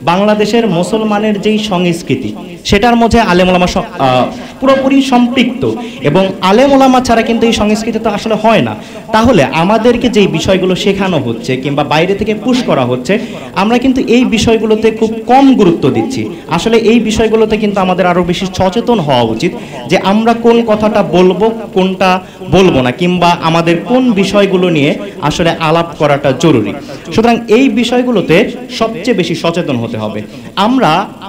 বাংলাদেশের মুসলমানের যেই সংস্কৃতি সেটার মধ্যে আলেম ওলামা পুরোপুরি সম্পৃক্ত, এবং আলেম ওলামা ছাড়া কিন্তু এই সংস্কৃতি তো আসলে হয় না। তাহলে আমাদেরকে যেই বিষয়গুলো শেখানো হচ্ছে কিংবা বাইরে থেকে পুশ করা হচ্ছে, আমরা কিন্তু এই বিষয়গুলোতে খুব কম গুরুত্ব দিচ্ছি। আসলে এই বিষয়গুলোতে কিন্তু আমাদের আরও বেশি সচেতন হওয়া উচিত যে আমরা কোন কথাটা বলবো, কোনটা বলবো না, কিংবা আমাদের কোন বিষয়গুলো নিয়ে আসলে আলাপ করাটা জরুরি। সুতরাং এই বিষয়গুলোতে সবচেয়ে বেশি সচেতন হতে হবে। আমরা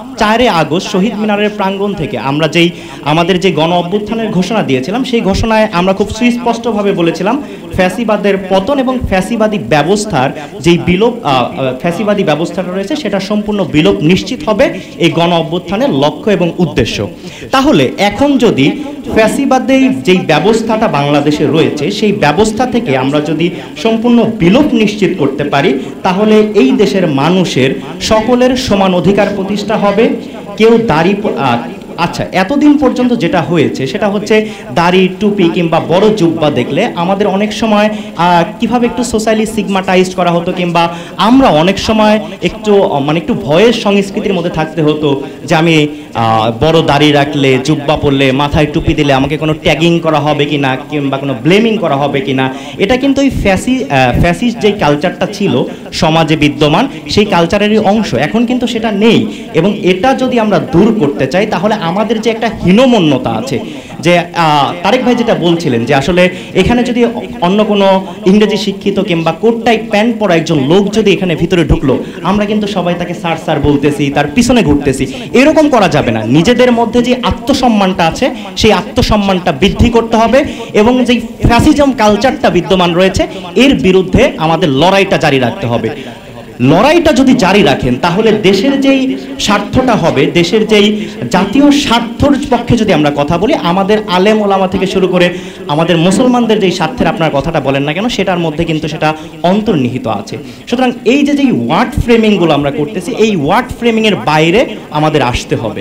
4 আগস্ট শহীদ মিনারের প্রাঙ্গণ থেকে আমরা আমাদের যে গণ অভ্যুত্থানের ঘোষণা দিয়েছিলাম, সেই ঘোষণায় আমরা খুব সুস্পষ্টভাবে বলেছিলাম ফ্যাসিবাদের পতন এবং ফ্যাসিবাদী ব্যবস্থার যেই ফ্যাসিবাদী ব্যবস্থাটা রয়েছে সেটা সম্পূর্ণ বিলোপ নিশ্চিত হবে এই গণ অভ্যুত্থানের লক্ষ্য এবং উদ্দেশ্য। তাহলে এখন যদি ফ্যাসিবাদের যেই ব্যবস্থাটা বাংলাদেশে রয়েছে সেই ব্যবস্থা থেকে আমরা যদি সম্পূর্ণ বিলোপ নিশ্চিত করতে পারি, তাহলে এই দেশের মানুষের সকলের সমান অধিকার প্রতিষ্ঠা হবে। কেউ দাড়ি আচ্ছা, এতদিন পর্যন্ত যেটা হয়েছে সেটা হচ্ছে দাড়ি, টুপি কিংবা বড় জুব্বা দেখলে আমাদের অনেক সময় কিভাবে একটু সোশ্যালি সিগমাটাইজড করা হতো, কিংবা আমরা অনেক সময় একটু ভয়ের সংস্কৃতির মধ্যে থাকতে হতো যে আমি বড় দাড়ি রাখলে, জুব্বা পরলে, মাথায় টুপি দিলে আমাকে কোনো ট্যাগিং করা হবে কিনা কিংবা কোনো ব্লেমিং করা হবে কিনা। এটা কিন্তু ওই ফ্যাসিস্ট যেই কালচারটা ছিল সমাজে বিদ্যমান, সেই কালচারেরই অংশ। এখন কিন্তু সেটা নেই, এবং এটা যদি আমরা দূর করতে চাই তাহলে আমাদের যে একটা হীনমন্যতা আছে, যে তারেক ভাই যেটা বলছিলেন যে আসলে এখানে যদি অন্য কোনো ইংরেজি শিক্ষিত কিংবা কোট টাইপ প্যান্ট পরা একজন লোক যদি এখানে ভিতরে ঢুকলো, আমরা কিন্তু সবাই তাকে স্যার স্যার বলতেছি, তার পিছনে ঘুরতেছি। এরকম করা যাবে না। নিজেদের মধ্যে যে আত্মসম্মানটা আছে সেই আত্মসম্মানটা বৃদ্ধি করতে হবে, এবং যেই ফ্যাসিজম কালচারটা বিদ্যমান রয়েছে এর বিরুদ্ধে আমাদের লড়াইটা জারি রাখতে হবে। লড়াইটা যদি জারি রাখেন তাহলে দেশের যেই স্বার্থটা হবে, দেশের যেই জাতীয় স্বার্থর পক্ষে যদি আমরা কথা বলি, আমাদের আলেম ওলামা থেকে শুরু করে আমাদের মুসলমানদের যেই স্বার্থের আপনার কথাটা বলেন না কেন, সেটার মধ্যে কিন্তু সেটা অন্তর্নিহিত আছে। সুতরাং এই যেই ওয়ার্ড ফ্রেমিংগুলো আমরা করতেছি, এই ওয়ার্ড ফ্রেমিংয়ের বাইরে আমাদের আসতে হবে।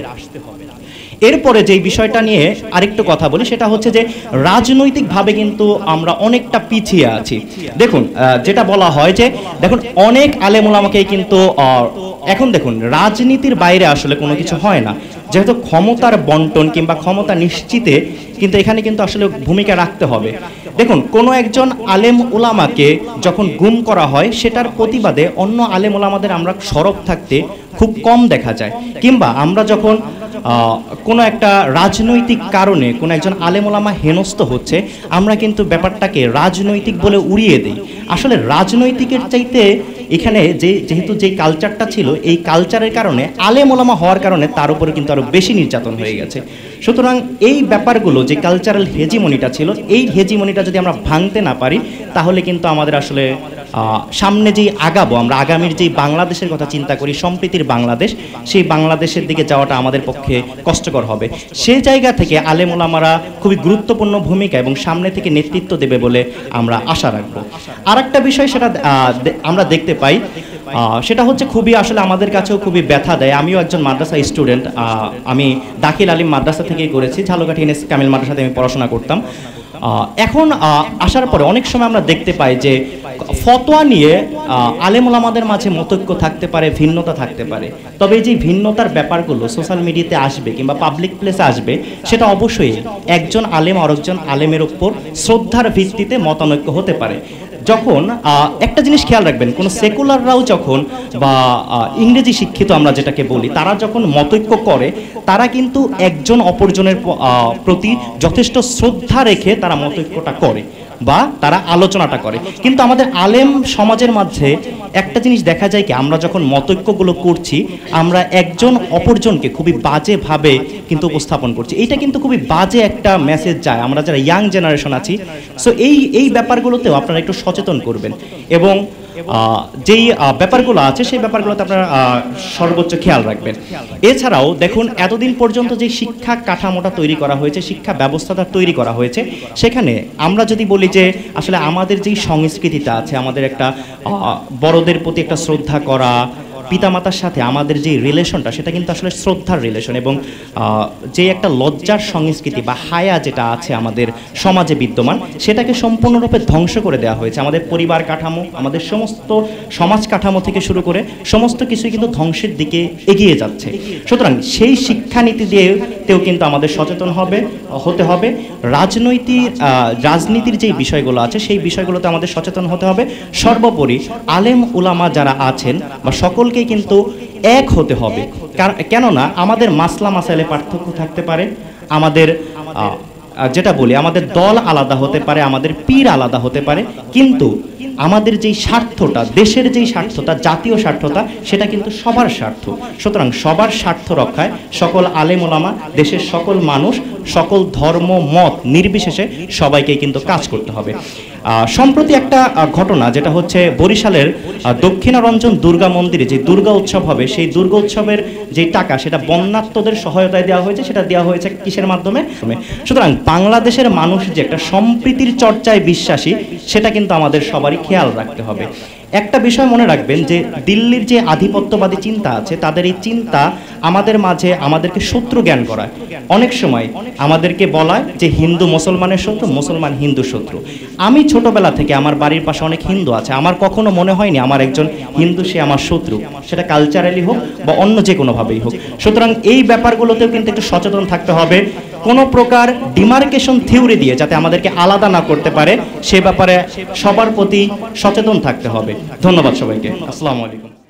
এরপরে যেই বিষয়টা নিয়ে আরেকটু কথা বলি, সেটা হচ্ছে যে রাজনৈতিকভাবে কিন্তু আমরা অনেকটা পিছিয়ে আছি। দেখুন, যেটা বলা হয় যে দেখুন অনেক আলেম ওলামাকে কিন্তু এখন দেখুন রাজনীতির বাইরে আসলে কোনো কিছু হয় না, যেহেতু ক্ষমতার বন্টন কিংবা ক্ষমতা নিশ্চিতে কিন্তু এখানে কিন্তু আসলে ভূমিকা রাখতে হবে। দেখুন, কোনো একজন আলেম ওলামাকে যখন গুম করা হয় সেটার প্রতিবাদে অন্য আলেম ওলামাদের আমরা সরব থাকতে খুব কম দেখা যায়, কিংবা আমরা যখন কোনো একটা রাজনৈতিক কারণে কোনো একজন আলেম ওলামা হেনস্থ হচ্ছে, আমরা কিন্তু ব্যাপারটাকে রাজনৈতিক বলে উড়িয়ে দিই। আসলে রাজনৈতিকের চাইতে এখানে যেহেতু যে কালচারটা ছিল, এই কালচারের কারণে আলেম ওলামা হওয়ার কারণে তার উপরে কিন্তু আরও বেশি নির্যাতন হয়ে গেছে। সুতরাং এই ব্যাপারগুলো যে কালচারাল হেজিমনিটা ছিল, এই হেজিমনিটা যদি আমরা ভাঙতে না পারি তাহলে কিন্তু আমাদের আসলে সামনে যেই আগাবো, আমরা আগামীর যেই বাংলাদেশের কথা চিন্তা করি, সম্প্রীতির বাংলাদেশ, সেই বাংলাদেশের দিকে যাওয়াটা আমাদের পক্ষে কষ্টকর হবে। সেই জায়গা থেকে আলেম ওলামারা খুবই গুরুত্বপূর্ণ ভূমিকা এবং সামনে থেকে নেতৃত্ব দেবে বলে আমরা আশা রাখবো। আর একটা বিষয় সেটা আমরা দেখতে পাই, সেটা হচ্ছে খুবই আসলে আমাদের কাছেও খুবই ব্যথা দেয়। আমিও একজন মাদ্রাসা স্টুডেন্ট, আমি দাখিল আলিম মাদ্রাসা থেকেই করেছি, ঝালকাঠি এনএস কামিল মাদ্রাসাতে আমি পড়াশোনা করতাম। এখন আসার পরে অনেক সময় আমরা দেখতে পাই যে ফতোয়া নিয়ে আলেম ওলামাদের মাঝে মতৈক্য থাকতে পারে, ভিন্নতা থাকতে পারে, তবে এই যে ভিন্নতার ব্যাপারগুলো সোশ্যাল মিডিয়াতে আসবে কিংবা পাবলিক প্লেসে আসবে, সেটা অবশ্যই একজন আলেম আরেকজন আলেমের উপর শ্রদ্ধার ভিত্তিতে মতানৈক্য হতে পারে। যখন একটা জিনিস খেয়াল রাখবেন, কোনো সেকুলাররাও যখন বা ইংরেজি শিক্ষিত আমরা যেটাকে বলি, তারা যখন মতৈক্য করে তারা কিন্তু একজন অপরজনের প্রতি যথেষ্ট শ্রদ্ধা রেখে তারা মতৈক্যটা করে বা তারা আলোচনাটা করে। কিন্তু আমাদের আলেম সমাজের মাঝে একটা জিনিস দেখা যায় কি, আমরা যখন মতৈক্যগুলো করছি আমরা একজন অপরজনকে খুবই বাজেভাবে কিন্তু উপস্থাপন করছি। এইটা কিন্তু খুবই বাজে একটা মেসেজ যায় আমরা যারা ইয়াং জেনারেশন আছি। সো এই ব্যাপারগুলোতেও আপনারা একটু সচেতন করবেন, এবং যেই ব্যাপারগুলো আছে সেই ব্যাপারগুলোতে আপনারা সর্বোচ্চ খেয়াল রাখবেন। এছাড়াও দেখুন, এতদিন পর্যন্ত যে শিক্ষা কাঠামোটা তৈরি করা হয়েছে, শিক্ষা ব্যবস্থাটা তৈরি করা হয়েছে, সেখানে আমরা যদি বলি যে আসলে আমাদের যেই সংস্কৃতিটা আছে, আমাদের একটা বড়দের প্রতি একটা শ্রদ্ধা করা, পিতামাতার সাথে আমাদের যে রিলেশনটা সেটা কিন্তু আসলে শ্রদ্ধার রিলেশন, এবং যে একটা লজ্জার সংস্কৃতি বা হায়া যেটা আছে আমাদের সমাজে বিদ্যমান সেটাকে সম্পূর্ণরূপে ধ্বংস করে দেওয়া হয়েছে। আমাদের পরিবার কাঠামো, আমাদের সমস্ত সমাজ কাঠামো থেকে শুরু করে সমস্ত কিছুই কিন্তু ধ্বংসের দিকে এগিয়ে যাচ্ছে। সুতরাং সেই শিক্ষানীতি দিয়েও কিন্তু আমাদের সচেতন হতে হবে। রাজনীতির যেই বিষয়গুলো আছে সেই বিষয়গুলোতে আমাদের সচেতন হতে হবে। সর্বোপরি আলেম উলামা যারা আছেন বা সকলকেই কিন্তু এক হতে হবে। কেননা আমাদের মাসলা মাসাইলে পার্থক্য থাকতে পারে, আমাদের যেটা বলি আমাদের দল আলাদা হতে পারে, আমাদের পীর আলাদা হতে পারে, কিন্তু আমাদের যেই স্বার্থটা, দেশের যেই স্বার্থটা, জাতীয় স্বার্থটা, সেটা কিন্তু সবার স্বার্থ। সুতরাং সবার স্বার্থ রক্ষায় সকল আলেম ওলামা, দেশের সকল মানুষ, সকল ধর্ম মত নির্বিশেষে সবাইকে কিন্তু কাজ করতে হবে। সম্প্রতি একটা ঘটনা যেটা হচ্ছে বরিশালের দক্ষিণারঞ্জন দুর্গা মন্দিরে যে দুর্গা উৎসব হবে, সেই দুর্গা উৎসবের যে টাকা সেটা বন্যার্তদের সহায়তায় দেওয়া হয়েছে। সেটা দেওয়া হয়েছে কিসের মাধ্যমে? সুতরাং বাংলাদেশের মানুষ যে একটা সম্প্রীতির চর্চায় বিশ্বাসী সেটা কিন্তু আমাদের সবারই খেয়াল রাখতে হবে। একটা বিষয় মনে রাখবেন যে দিল্লির যে আধিপত্যবাদী চিন্তা আছে তাদের এই চিন্তা আমাদের মাঝে আমাদেরকে শত্রু জ্ঞান করায়। অনেক সময় আমাদেরকে বলায় যে হিন্দু মুসলমানের শত্রু, মুসলমান হিন্দু শত্রু। আমি ছোটবেলা থেকে আমার বাড়ির পাশে অনেক হিন্দু আছে, আমার কখনো মনে হয়নি আমার একজন হিন্দু সে আমার শত্রু, সেটা কালচারালি হোক বা অন্য যে কোনোভাবেই হোক। সুতরাং এই ব্যাপারগুলোতেও কিন্তু একটু সচেতন থাকতে হবে। কোনো প্রকার ডিমার্কেশন থিওরি দিয়ে যাতে আমাদেরকে আলাদা না করতে পারে সে ব্যাপারে সবার প্রতি সচেতন থাকতে হবে। ধন্যবাদ সবাইকে। আসসালামু আলাইকুম।